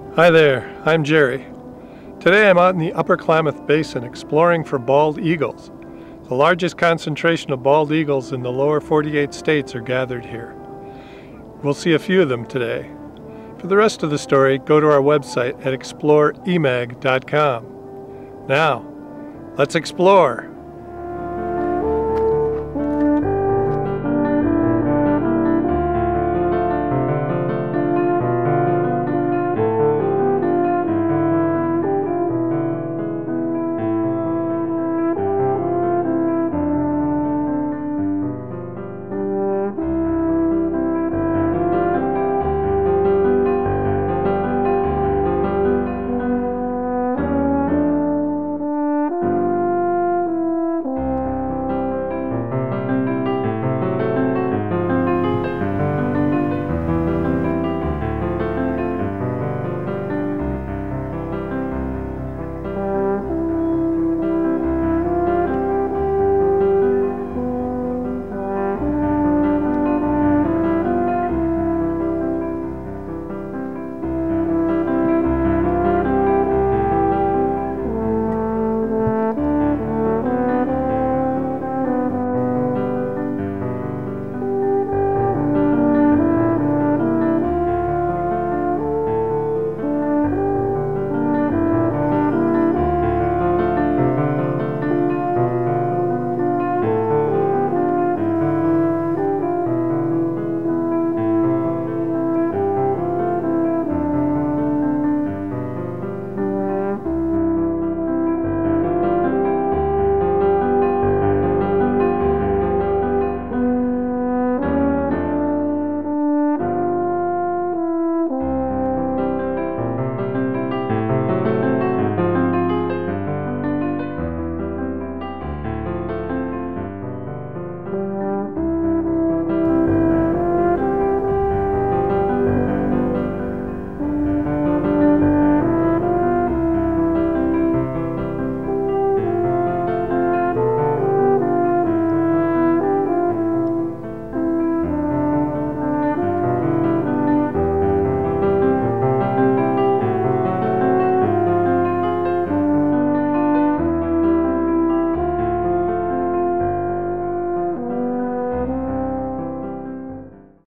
Hi there, I'm Jerry. Today I'm out in the upper Klamath Basin exploring for bald eagles. The largest concentration of bald eagles in the lower 48 states are gathered here. We'll see a few of them today. For the rest of the story, go to our website at exploreemag.com. Now, let's explore!